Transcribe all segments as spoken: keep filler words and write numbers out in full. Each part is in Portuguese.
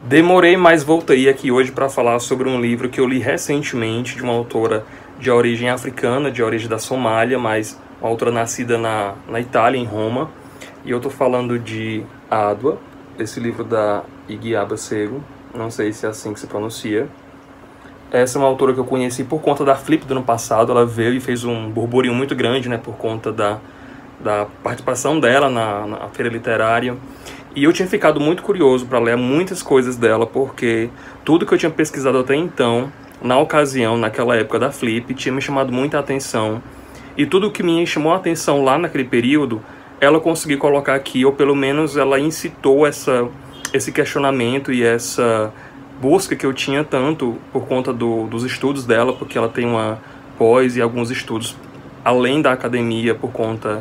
Demorei, mas voltei aqui hoje para falar sobre um livro que eu li recentemente, de uma autora de origem africana, de origem da Somália, mas uma autora nascida na, na Itália, em Roma. E eu estou falando de Adwa, esse livro da Igiaba Sego, não sei se é assim que se pronuncia. Essa é uma autora que eu conheci por conta da Flip do ano passado. Ela veio e fez um burburinho muito grande, né, por conta da, da participação dela na, na feira literária. E eu tinha ficado muito curioso para ler muitas coisas dela, porque tudo que eu tinha pesquisado até então, na ocasião, naquela época da Flip, tinha me chamado muita atenção. E tudo que me chamou a atenção lá naquele período, ela conseguiu colocar aqui, ou pelo menos ela incitou essa, esse questionamento e essa busca que eu tinha tanto por conta do, dos estudos dela, porque ela tem uma pós e alguns estudos além da academia por conta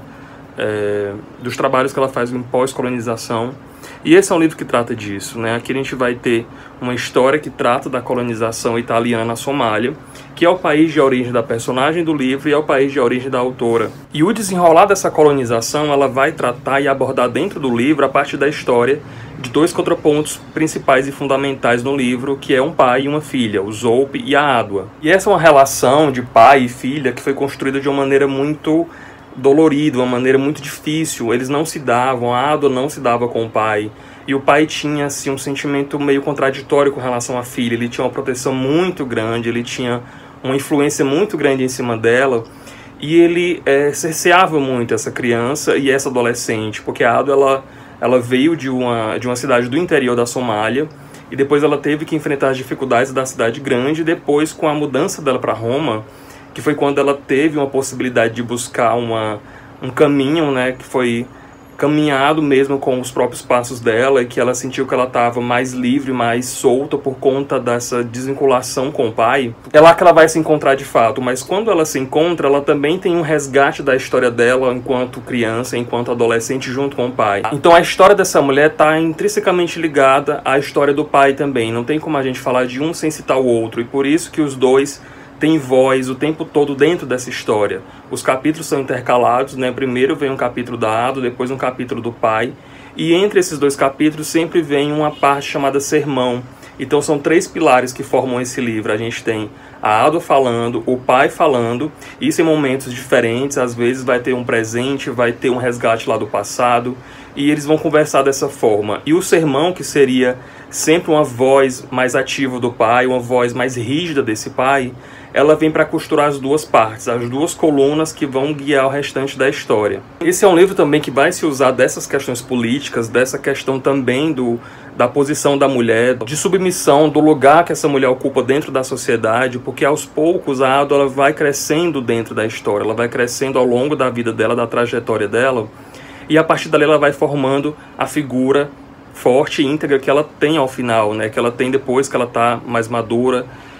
é, dos trabalhos que ela faz em pós-colonização. E esse é um livro que trata disso, né? Aqui a gente vai ter uma história que trata da colonização italiana na Somália, que é o país de origem da personagem do livro e é o país de origem da autora. E o desenrolar dessa colonização, ela vai tratar e abordar dentro do livro a partir da história de dois contrapontos principais e fundamentais no livro, que é um pai e uma filha, o Zolpe e a Adwa. E essa é uma relação de pai e filha que foi construída de uma maneira muito dolorido, uma maneira muito difícil. Eles não se davam, a Adwa não se dava com o pai, e o pai tinha assim, um sentimento meio contraditório com relação à filha. Ele tinha uma proteção muito grande, ele tinha uma influência muito grande em cima dela, e ele é, cerceava muito essa criança e essa adolescente, porque a Adwa ela, ela veio de uma, de uma cidade do interior da Somália, e depois ela teve que enfrentar as dificuldades da cidade grande. Depois, com a mudança dela para Roma, que foi quando ela teve uma possibilidade de buscar uma, um caminho, né, que foi caminhado mesmo com os próprios passos dela, e que ela sentiu que ela estava mais livre, mais solta por conta dessa desvinculação com o pai. É lá que ela vai se encontrar de fato, mas quando ela se encontra, ela também tem um resgate da história dela enquanto criança, enquanto adolescente, junto com o pai. Então a história dessa mulher está intrinsecamente ligada à história do pai também. Não tem como a gente falar de um sem citar o outro, e por isso que os dois tem voz o tempo todo dentro dessa história. Os capítulos são intercalados, né? Primeiro vem um capítulo da Adwa, depois um capítulo do pai, e entre esses dois capítulos sempre vem uma parte chamada sermão. Então são três pilares que formam esse livro. A gente tem a Adwa falando, o pai falando, isso em momentos diferentes. Às vezes vai ter um presente, vai ter um resgate lá do passado, e eles vão conversar dessa forma. E o sermão, que seria sempre uma voz mais ativa do pai, uma voz mais rígida desse pai, ela vem para costurar as duas partes, as duas colunas que vão guiar o restante da história. Esse é um livro também que vai se usar dessas questões políticas, dessa questão também do, da posição da mulher, de submissão, do lugar que essa mulher ocupa dentro da sociedade, porque aos poucos a Adwa ela vai crescendo dentro da história, ela vai crescendo ao longo da vida dela, da trajetória dela, e a partir dali ela vai formando a figura forte e íntegra que ela tem ao final, né? Que ela tem depois que ela está mais madura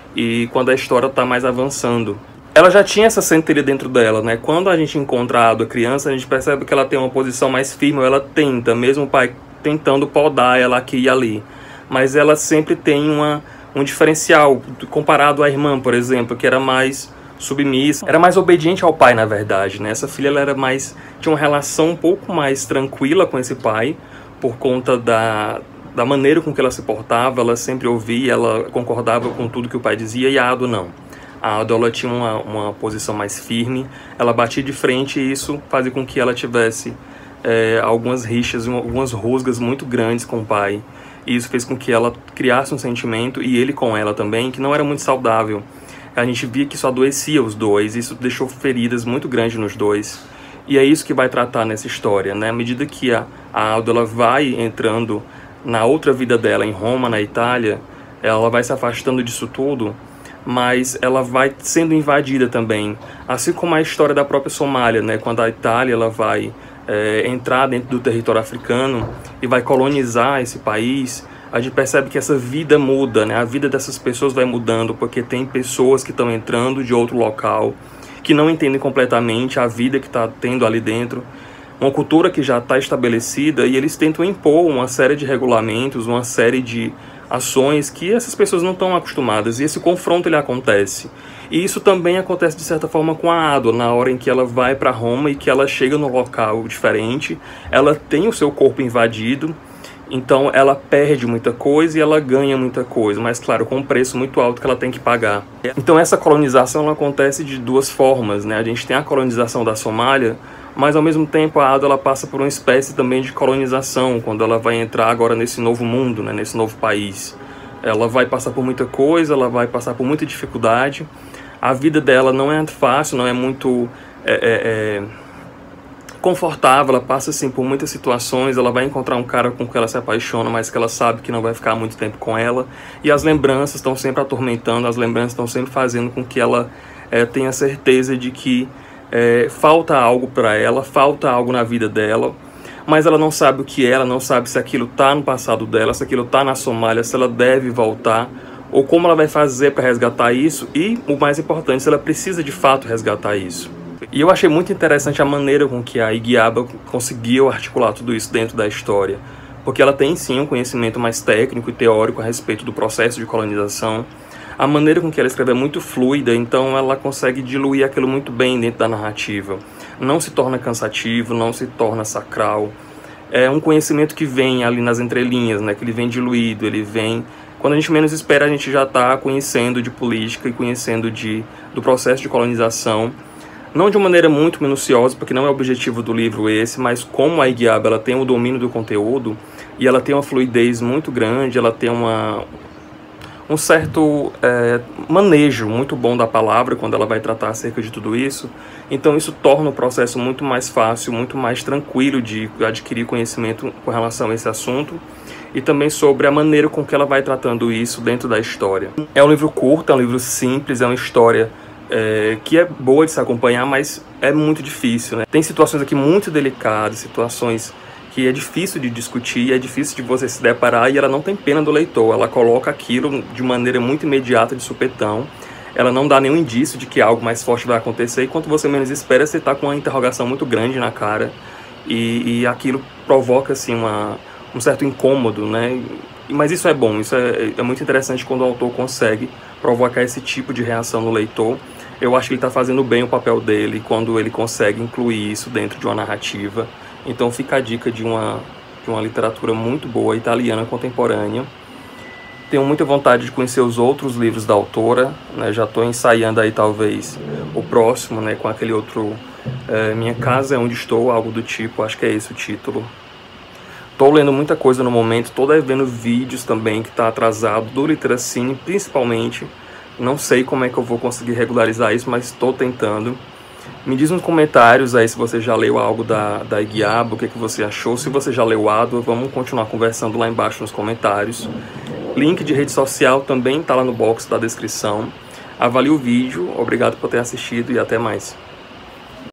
e quando a história está mais avançando. Ela já tinha essa centelha dentro dela, né? Quando a gente encontra a Adwa criança, a gente percebe que ela tem uma posição mais firme, ela tenta, mesmo o pai tentando podar ela aqui e ali. Mas ela sempre tem uma, um diferencial, comparado à irmã, por exemplo, que era mais submissa, era mais obediente ao pai, na verdade, né? Essa filha ela era mais, tinha uma relação um pouco mais tranquila com esse pai, por conta da, da maneira com que ela se portava. Ela sempre ouvia, ela concordava com tudo que o pai dizia, e a Adwa não. A Adwa ela tinha uma, uma posição mais firme, ela batia de frente, e isso fazia com que ela tivesse é, algumas rixas, algumas rusgas muito grandes com o pai. E isso fez com que ela criasse um sentimento, e ele com ela também, que não era muito saudável. A gente via que isso adoecia os dois, isso deixou feridas muito grandes nos dois. E é isso que vai tratar nessa história, né? À medida que a, a Adwa ela vai entrando na outra vida dela, em Roma, na Itália, ela vai se afastando disso tudo, mas ela vai sendo invadida também. Assim como a história da própria Somália, né? Quando a Itália ela vai é, entrar dentro do território africano e vai colonizar esse país, a gente percebe que essa vida muda, né? A vida dessas pessoas vai mudando, porque tem pessoas que estão entrando de outro local, que não entendem completamente a vida que está tendo ali dentro, uma cultura que já está estabelecida, e eles tentam impor uma série de regulamentos, uma série de ações que essas pessoas não estão acostumadas, e esse confronto ele acontece. E isso também acontece de certa forma com a Adwa, na hora em que ela vai para Roma e que ela chega num local diferente, ela tem o seu corpo invadido, Então ela perde muita coisa e ela ganha muita coisa, mas claro, com um preço muito alto que ela tem que pagar. Então essa colonização ela acontece de duas formas, né? A gente tem a colonização da Somália, mas ao mesmo tempo a Ada ela passa por uma espécie também de colonização, quando ela vai entrar agora nesse novo mundo, né? Nesse novo país. Ela vai passar por muita coisa, ela vai passar por muita dificuldade. A vida dela não é fácil, não é muito... É, é, é... confortável, ela passa assim por muitas situações, ela vai encontrar um cara com quem ela se apaixona, mas que ela sabe que não vai ficar muito tempo com ela, e as lembranças estão sempre atormentando, as lembranças estão sempre fazendo com que ela é, tenha certeza de que é, falta algo para ela, falta algo na vida dela, mas ela não sabe o que é, ela não sabe se aquilo está no passado dela, se aquilo está na Somália, se ela deve voltar, ou como ela vai fazer para resgatar isso, e o mais importante, se ela precisa de fato resgatar isso. E eu achei muito interessante a maneira com que a Igiaba conseguiu articular tudo isso dentro da história, porque ela tem sim um conhecimento mais técnico e teórico a respeito do processo de colonização. A maneira com que ela escreve é muito fluida, então ela consegue diluir aquilo muito bem dentro da narrativa. Não se torna cansativo, não se torna sacral. É um conhecimento que vem ali nas entrelinhas, né? Que ele vem diluído, ele vem... Quando a gente menos espera, a gente já está conhecendo de política e conhecendo de, do processo de colonização. Não de uma maneira muito minuciosa, porque não é o objetivo do livro esse, mas como a Igiaba ela tem o domínio do conteúdo e ela tem uma fluidez muito grande, ela tem uma, um certo é, manejo muito bom da palavra quando ela vai tratar acerca de tudo isso. Então isso torna o processo muito mais fácil, muito mais tranquilo de adquirir conhecimento com relação a esse assunto e também sobre a maneira com que ela vai tratando isso dentro da história. É um livro curto, é um livro simples, é uma história É, que é boa de se acompanhar, mas é muito difícil, né? Tem situações aqui muito delicadas, situações que é difícil de discutir, é difícil de você se deparar, e ela não tem pena do leitor, ela coloca aquilo de maneira muito imediata, de supetão, ela não dá nenhum indício de que algo mais forte vai acontecer, e quando você menos espera, você está com uma interrogação muito grande na cara, e, e aquilo provoca assim, uma, um certo incômodo, né? Mas isso é bom, isso é, é muito interessante quando o autor consegue provocar esse tipo de reação no leitor. Eu acho que ele está fazendo bem o papel dele quando ele consegue incluir isso dentro de uma narrativa. Então fica a dica de uma, de uma literatura muito boa, italiana contemporânea. Tenho muita vontade de conhecer os outros livros da autora, né? Já estou ensaiando aí talvez o próximo, né? Com aquele outro é, Minha Casa é Onde Estou, algo do tipo, acho que é esse o título. Estou lendo muita coisa no momento, estou vendo vídeos também que está atrasado, do Literacine principalmente. Não sei como é que eu vou conseguir regularizar isso, mas estou tentando. Me diz nos comentários aí se você já leu algo da, da Igiaba, o que, que você achou. Se você já leu Ada, vamos continuar conversando lá embaixo nos comentários. Link de rede social também está lá no box da descrição. Avalie o vídeo, obrigado por ter assistido e até mais.